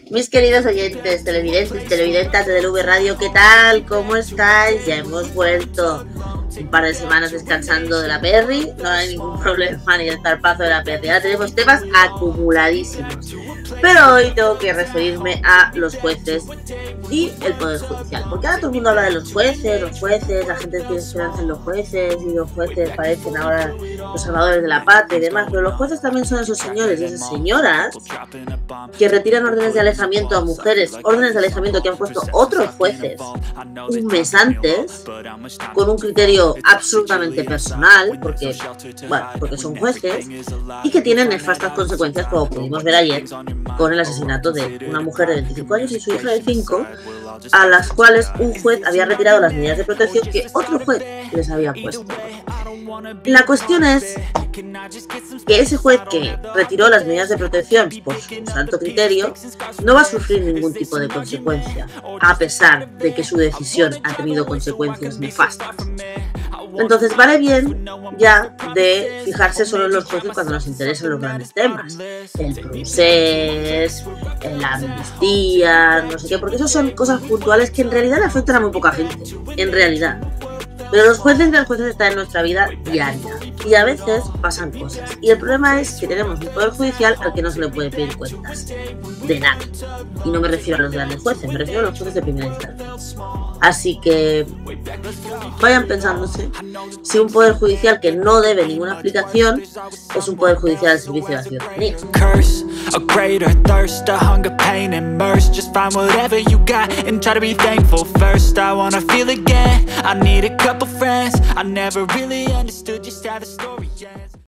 Mis queridos oyentes, televidentes, televidentas de DLV Radio, ¿qué tal? ¿Cómo estáis? Ya hemos vuelto un par de semanas descansando de la Perry, no hay ningún problema ni el zarpazo de la Perry. Ahora tenemos temas acumuladísimos, pero hoy tengo que referirme a los jueces y el Poder Judicial, porque ahora todo el mundo habla de los jueces, la gente tiene esperanza en los jueces y los jueces parecen ahora los salvadores de la patria y demás, pero los jueces también son esos señores y esas señoras que retiran órdenes de alejamiento a mujeres, órdenes de alejamiento que han puesto otros jueces un mes antes, con un criterio absolutamente personal, porque son jueces, y que tienen nefastas consecuencias, como pudimos ver ayer con el asesinato de una mujer de 25 años y su hija de 5, a las cuales un juez había retirado las medidas de protección que otro juez les había puesto. La cuestión es que ese juez que retiró las medidas de protección por su santo criterio no va a sufrir ningún tipo de consecuencia, a pesar de que su decisión ha tenido consecuencias nefastas. Entonces vale bien ya de fijarse solo en los jueces cuando nos interesan los grandes temas, el procés, la amnistía, no sé qué, porque eso son cosas puntuales que en realidad le afectan a muy poca gente, en realidad. Pero los jueces y las jueces están en nuestra vida diaria y a veces pasan cosas. Y el problema es que tenemos un poder judicial al que no se le puede pedir cuentas de nada. Y no me refiero a los grandes jueces, me refiero a los jueces de primera instancia. Así que vayan pensándose si un poder judicial que no debe ninguna aplicación es un poder judicial al servicio de la ciudadanía. A greater thirst, a hunger, pain, and mercy. Just find whatever you got and try to be thankful first. I wanna feel again, I need a couple friends. I never really understood just how the story ends.